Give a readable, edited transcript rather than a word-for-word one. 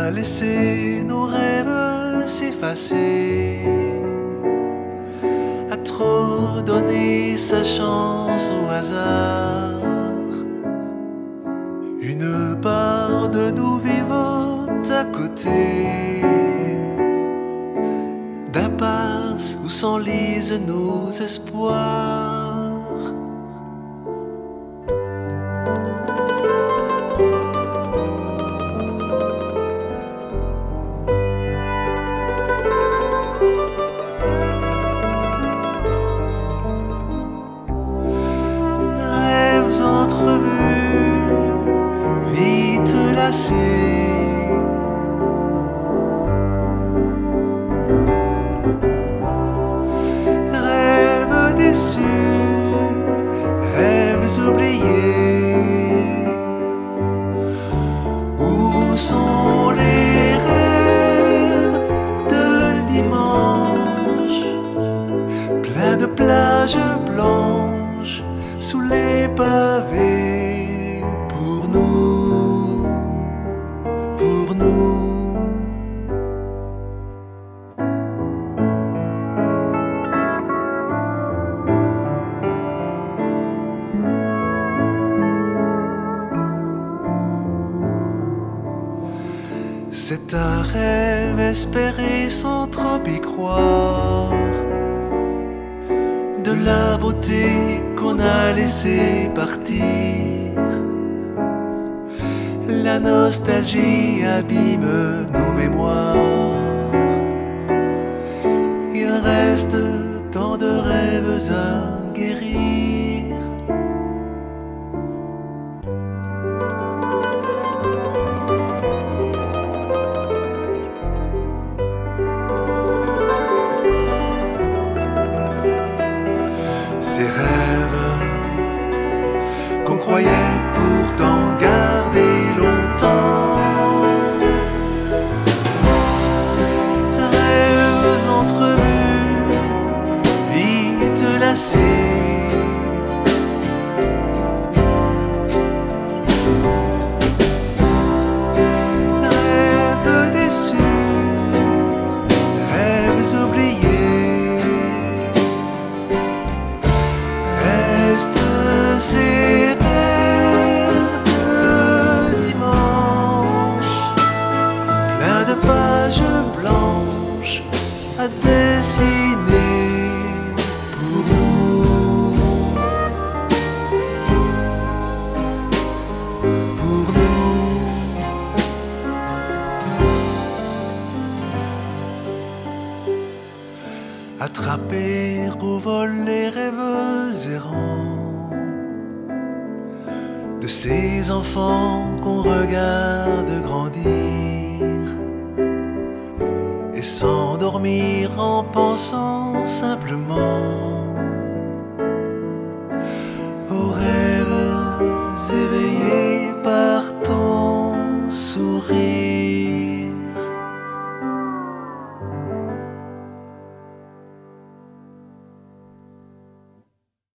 a laissé nos rêves s'effacer, a trop donné sa chance au hasard. Une part de nous vivote à côté d'impasse où s'enlisent nos espoirs. Rêves entrevus, vite lassés, rêves déçus, rêves oubliés. Où sont les rêves de dimanche, pleins de plages blanches sous les pavés, pour nous, pour nous. C'est un rêve espéré sans trop y croire, de la beauté qu'on a laissé partir. La nostalgie abîme nos mémoires. Il reste tant de rêves à guérir. Ces rêves qu'on croyait pourtant garder longtemps, rêves entrevus, vite lassés, rêves déçus, rêves oubliés. Restent ces rêves de dimanche, pleins de pages blanches à dessiner pour nous, pour nous. Attraper au vol les rêves errants de ces enfants qu'on regarde grandir et s'endormir en pensant simplement